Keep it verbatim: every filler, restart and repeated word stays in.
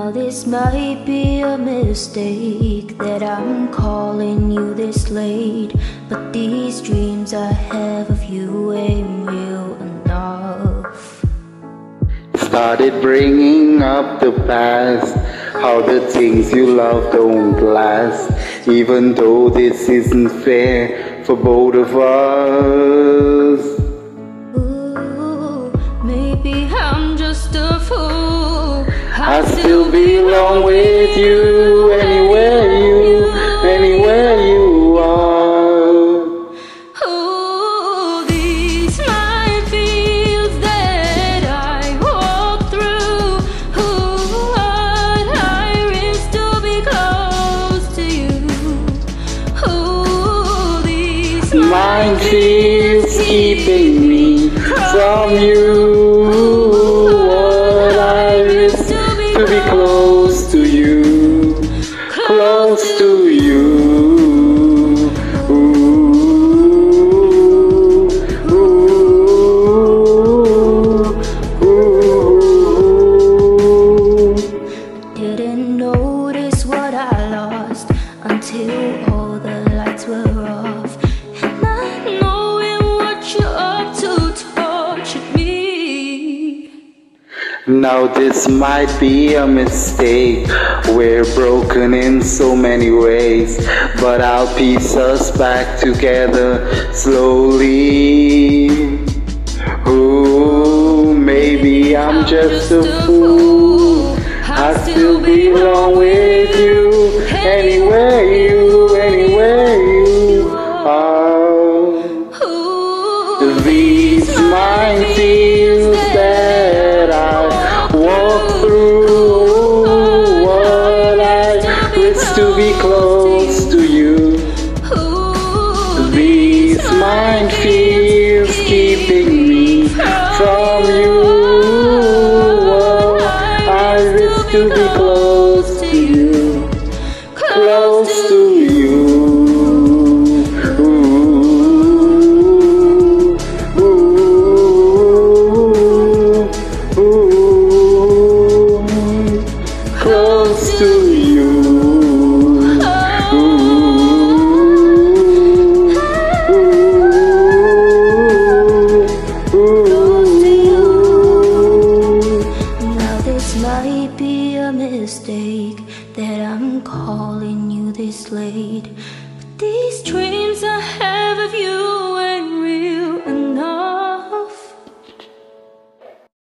Now this might be a mistake that I'm calling you this late, but these dreams I have of you ain't real enough. Started bringing up the past, how the things you love don't last, even though this isn't fair for both of us. Ooh, maybe I'm just a fool. I still belong with you, anywhere you, anywhere you are. Ooh, these minefields that I walk through. Ooh, what I risk to be close to you. Ooh, these Minefields keeping me from you. To be close to you, close to you. Ooh, ooh, ooh. Didn't notice what I lost until all the lights were off, and not knowing what you're up to tortured me. Now this might be a mistake, we're broken in so many ways, but I'll piece us back together slowly. Ooh, maybe I'm just a fool. I still belong with you, anywhere you, anywhere you are. These minefields that I walk through, what I risk to be close to you. These minefields keeping me from you, what I risk to be close to you, close to you. Close to you. Ooh, ooh, ooh. Now this might be a mistake that I'm calling you this late, but these dreams I have of you